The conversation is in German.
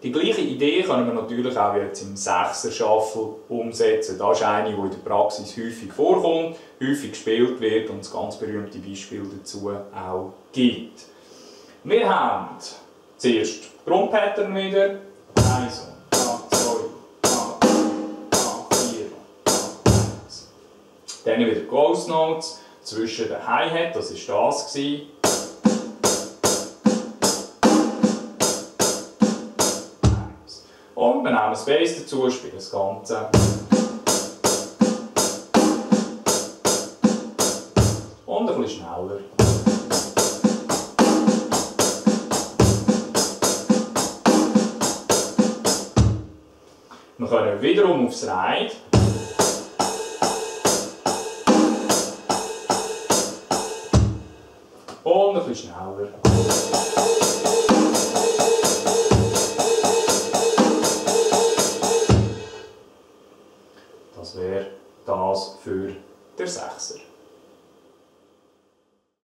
Die gleiche Idee können wir natürlich auch jetzt im 6er Shuffle umsetzen. Das ist eine, die in der Praxis häufig vorkommt, häufig gespielt wird und es ganz berühmte Beispiele dazu auch gibt. Wir haben zuerst Grundpattern wieder. 1 und A2, A3, A4, A1. Dann wieder Close Notes zwischen der Hi-Hat, das war das. Und wir nehmen Space dazu, spielen das Ganze. Und ein bisschen schneller. Wir können wiederum aufs Ride. Und ein bisschen schneller. Das wäre das für den 6er.